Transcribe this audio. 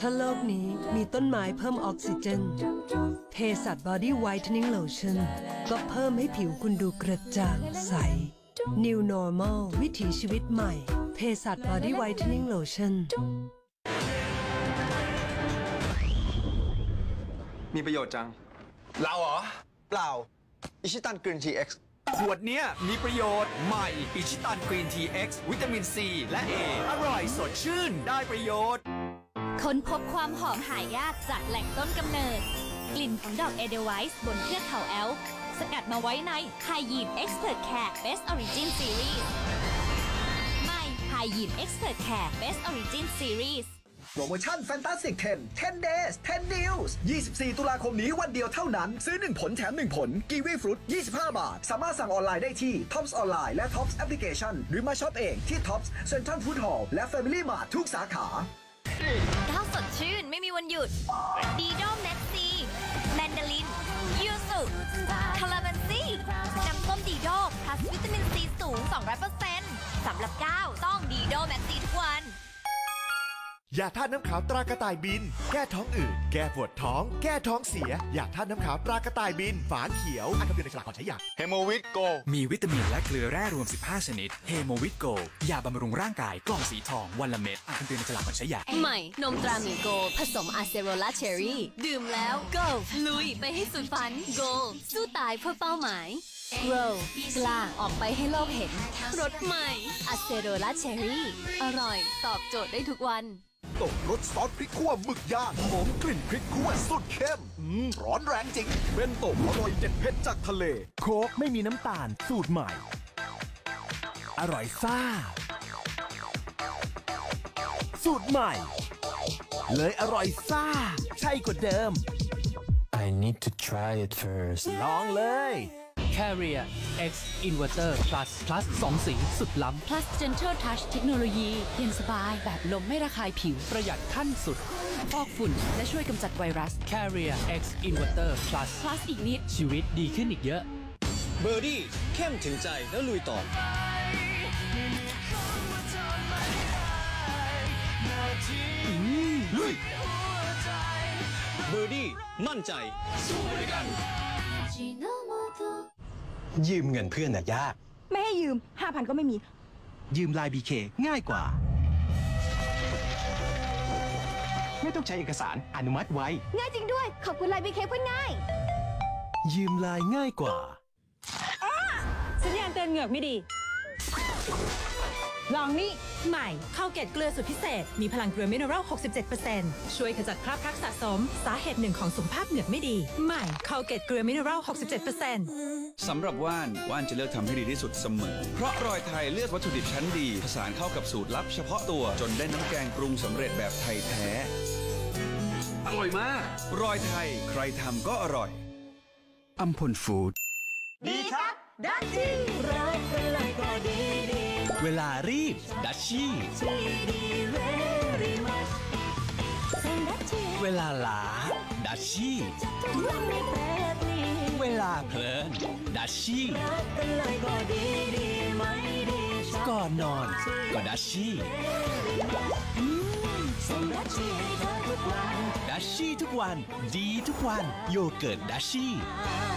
ถ้าโลกนี้มีต้นไม้เพิ่มออกซิเจนเภสัช Body Whitening Lotion ก็เพิ่มให้ผิวคุณดูกระจ่างใส New Normal วิถีชีวิตใหม่เภสัช Body Whitening Lotion มีประโยชน์จังเราเหรอเปล่าอิชิตันกรีนทีเอ็กซ์ขวดเนี้ยมีประโยชน์ใหม่อิชิตันกรีนทีเอ็กซ์วิตามินซีและ A อร่อยสดชื่นได้ประโยชน์ค้นพบความหอมหายากจากแหล่งต้นกำเนิดกลิ่นของดอกเอเดลไวส์บนเทือกเขาแอลป์สกัดมาไว้ใน Hygiene Expert Care Best Origin Series ใหม่ Hygiene Expert Care Best Origin Series โปรโมชั่น Fantastic 10 Days 10 Deals 24 ตุลาคมนี้วันเดียวเท่านั้นซื้อ1ผลแถม1ผลกีวีฟรุต25 บาทสามารถสั่งออนไลน์ได้ที่ Tops ออนไลน์และ Tops Application หรือมาช็อปเองที่ Tops Central Food Hall และ Family Mart ทุกสาขาก้าวสดชื่นไม่มีวันหยุดดีโดแม็กซีแมนดารินยูสุคาราเมนซี่น้ำส้มดีโดพลัสวิตามินซีสูง 200% สำหรับก้าวต้องดีโดแม็กซีทุกวันยาธาตุน้ำขาวตรากระต่ายบินแก้ท้องอืดแก้ปวดท้องแก้ท้องเสียยาธาตุน้ำขาวตรากระต่ายบินฝาเขียวคำเตือนในฉลากก่อนใช้ยาเฮโมวิตโกมีวิตามินและเกลือแร่รวม15ชนิดเฮโมวิตโกยาบำรุงร่างกายกล่องสีทองวันละเม็ดคำเตือนในฉลากก่อนใช้ยาใหม่นมตราหมีโกผสมอะเซโรลาเชอรี่ดื่มแล้ว Go ลุยไปให้สุดฝัน Go สู้ตายเพื่อเป้าหมาย Grow กล้าออกไปให้โลกเห็นรสใหม่อะเซโรลาเชอรี่อร่อยตอบโจทย์ได้ทุกวันตกรสซอสพริกขั่วหมึกย่างหอมกลิ่นพริกขั่วสุดเข้มร้อนแรงจริงเบนโตะอร่อยเด็ดเผ็ดจากทะเลโค้กไม่มีน้ำตาลสูตรใหม่อร่อยซ่าสูตรใหม่เลยอร่อยซ่าใช่กว่าเดิม I need to try it first ลองเลย Carrier X Inverter Plus 2 สีสุดล้ำ Plus Gentle Touch เทคโนโลยีเย็นสบายแบบลมไม่ระคายผิวประหยัดขั้นสุดฟอกฝุ่นและช่วยกำจัดไวรัส Carrier X Inverter Plus อีกนิดชีวิตดีขึ้นอีกเยอะเบอร์ดี้เข้มถึงใจแล้วลุยต่อลุยเบอร์ดี้มั่นใจสู้ด้วยกันยืมเงินเพื่อนน่ะยากไม่ให้ยืม 5,000 ก็ไม่มียืมไลน์ BK ง่ายกว่าไม่ต้องใช้เอกสารอนุมัติไว้ง่ายจริงด้วยขอบคุณไลน์ BK เพื่อนง่ายยืมไลน์ง่ายกว่าสัญญาณเตือนเหงือกไม่ดีลองนี่ใหม่ข้าวเกตเกลือสูตรพิเศษมีพลังเกลือมิเนอรัล 67% ช่วยขจัดคราบพลักสะสมสาเหตุหนึ่งของสุขภาพเหงือกไม่ดีใหม่ข้าวเกตเกลือมิเนอรัล 67% สำหรับว่านจะเลือกทำให้ดีที่สุดเสมอเพราะรอยไทยเลือกวัตถุดิบชั้นดีผสานเข้ากับสูตรลับเฉพาะตัวจนได้น้ำแกงปรุงสำเร็จแบบไทยแท้อร่อยมากรอยไทยใครทำก็อร่อยอัมพลฟู้ดดีครับดัชชี่รักกันเลยก็ดีเวลารีบดัชชี่เวลาล้าดัชชี่เวลาเพลินดัชชี่ก่อนนอนก็ดัชชี่ดัชชี่ทุกวันดีทุกวันโยเกิร์ตดัชชี่